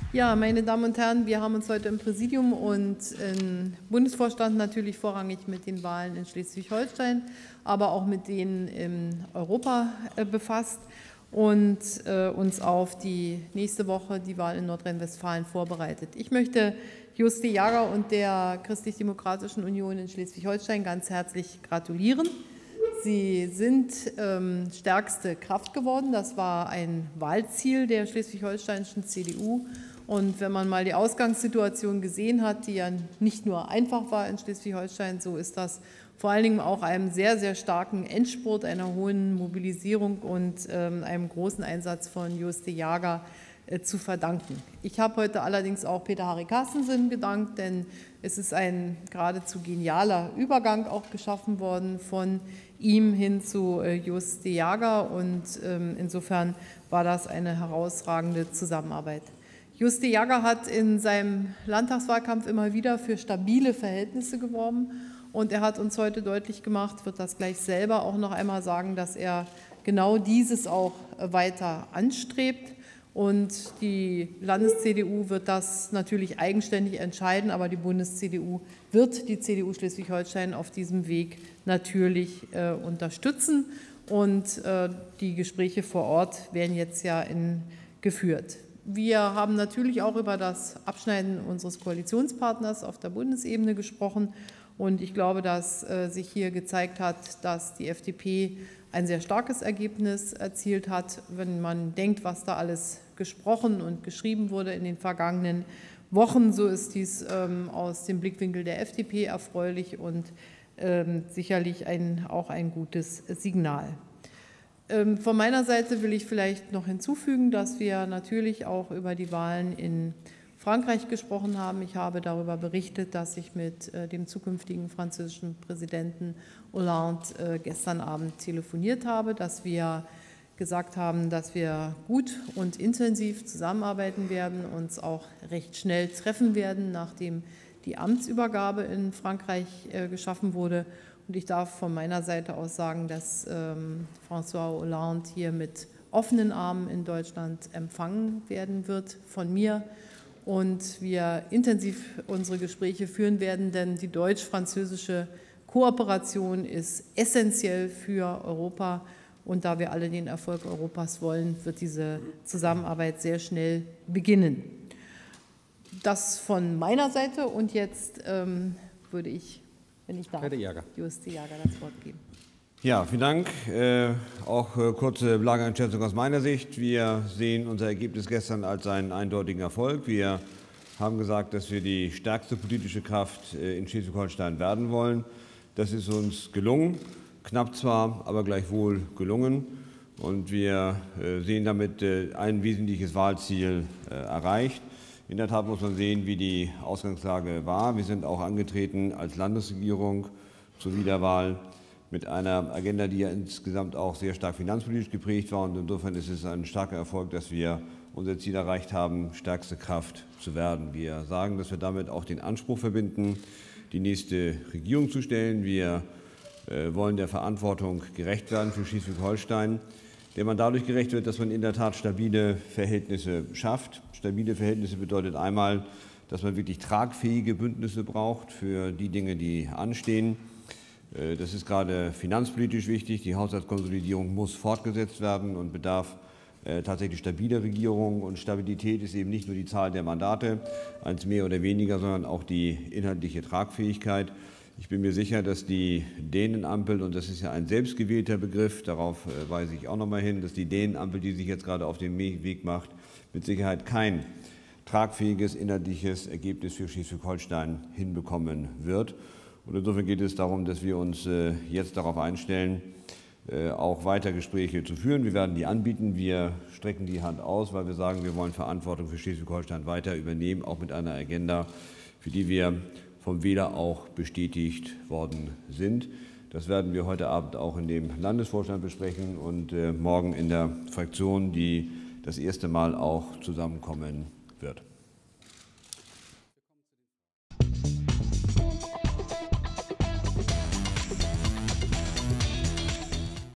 Ja, meine Damen und Herren, wir haben uns heute im Präsidium und im Bundesvorstand natürlich vorrangig mit den Wahlen in Schleswig-Holstein, aber auch mit denen in Europa befasst und uns auf die nächste Woche, die Wahl in Nordrhein-Westfalen, vorbereitet. Ich möchte Juste Jager und der Christlich-Demokratischen Union in Schleswig-Holstein ganz herzlich gratulieren. Sie sind stärkste Kraft geworden. Das war ein Wahlziel der schleswig-holsteinischen CDU. Und wenn man mal die Ausgangssituation gesehen hat, die ja nicht nur einfach war in Schleswig-Holstein, so ist das vor allen Dingen auch einem sehr, sehr starken Endspurt, einer hohen Mobilisierung und einem großen Einsatz von Juste Jager zu verdanken. Ich habe heute allerdings auch Peter Harry Carstensen gedankt, denn es ist ein geradezu genialer Übergang auch geschaffen worden von ihm hin zu Juste Jager, und insofern war das eine herausragende Zusammenarbeit. Juste Jager hat in seinem Landtagswahlkampf immer wieder für stabile Verhältnisse geworben, und er hat uns heute deutlich gemacht, wird das gleich selber auch noch einmal sagen, dass er genau dieses auch weiter anstrebt. Und die Landes-CDU wird das natürlich eigenständig entscheiden, aber die Bundes-CDU wird die CDU Schleswig-Holstein auf diesem Weg natürlich unterstützen. Und die Gespräche vor Ort werden jetzt ja geführt. Wir haben natürlich auch über das Abschneiden unseres Koalitionspartners auf der Bundesebene gesprochen. Und ich glaube, dass sich hier gezeigt hat, dass die FDP ein sehr starkes Ergebnis erzielt hat, wenn man denkt, was da alles gesprochen und geschrieben wurde in den vergangenen Wochen. So ist dies aus dem Blickwinkel der FDP erfreulich und sicherlich auch ein gutes Signal. Von meiner Seite will ich vielleicht noch hinzufügen, dass wir natürlich auch über die Wahlen in Frankreich gesprochen haben. Ich habe darüber berichtet, dass ich mit dem zukünftigen französischen Präsidenten Hollande gestern Abend telefoniert habe, dass wir gesagt haben, dass wir gut und intensiv zusammenarbeiten werden, uns auch recht schnell treffen werden, nachdem die Amtsübergabe in Frankreich geschaffen wurde. Und ich darf von meiner Seite aus sagen, dass François Hollande hier mit offenen Armen in Deutschland empfangen werden wird von mir und wir intensiv unsere Gespräche führen werden, denn die deutsch-französische Kooperation ist essentiell für Europa. Und da wir alle den Erfolg Europas wollen, wird diese Zusammenarbeit sehr schnell beginnen. Das von meiner Seite, und jetzt würde ich, wenn ich darf, Juste Jager das Wort geben. Ja, vielen Dank. Auch kurze Lageeinschätzung aus meiner Sicht. Wir sehen unser Ergebnis gestern als einen eindeutigen Erfolg. Wir haben gesagt, dass wir die stärkste politische Kraft in Schleswig-Holstein werden wollen. Das ist uns gelungen. Knapp zwar, aber gleichwohl gelungen. Und wir sehen damit ein wesentliches Wahlziel erreicht. In der Tat muss man sehen, wie die Ausgangslage war. Wir sind auch angetreten als Landesregierung zur Wiederwahl mit einer Agenda, die ja insgesamt auch sehr stark finanzpolitisch geprägt war. Und insofern ist es ein starker Erfolg, dass wir unser Ziel erreicht haben, stärkste Kraft zu werden. Wir sagen, dass wir damit auch den Anspruch verbinden, die nächste Regierung zu stellen. Wir wollen der Verantwortung gerecht werden für Schleswig-Holstein, der man dadurch gerecht wird, dass man in der Tat stabile Verhältnisse schafft. Stabile Verhältnisse bedeutet einmal, dass man wirklich tragfähige Bündnisse braucht für die Dinge, die anstehen. Das ist gerade finanzpolitisch wichtig. Die Haushaltskonsolidierung muss fortgesetzt werden und bedarf tatsächlich stabiler Regierung. Und Stabilität ist eben nicht nur die Zahl der Mandate, eins mehr oder weniger, sondern auch die inhaltliche Tragfähigkeit. Ich bin mir sicher, dass die Dänenampel, und das ist ja ein selbstgewählter Begriff, darauf weise ich auch noch mal hin, dass die Dänenampel, die sich jetzt gerade auf den Weg macht, mit Sicherheit kein tragfähiges inhaltliches Ergebnis für Schleswig-Holstein hinbekommen wird. Und insofern geht es darum, dass wir uns jetzt darauf einstellen, auch weiter Gespräche zu führen. Wir werden die anbieten. Wir strecken die Hand aus, weil wir sagen, wir wollen Verantwortung für Schleswig-Holstein weiter übernehmen, auch mit einer Agenda, für die wir vom Wähler auch bestätigt worden sind. Das werden wir heute Abend auch in dem Landesvorstand besprechen und morgen in der Fraktion, die das erste Mal auch zusammenkommen wird.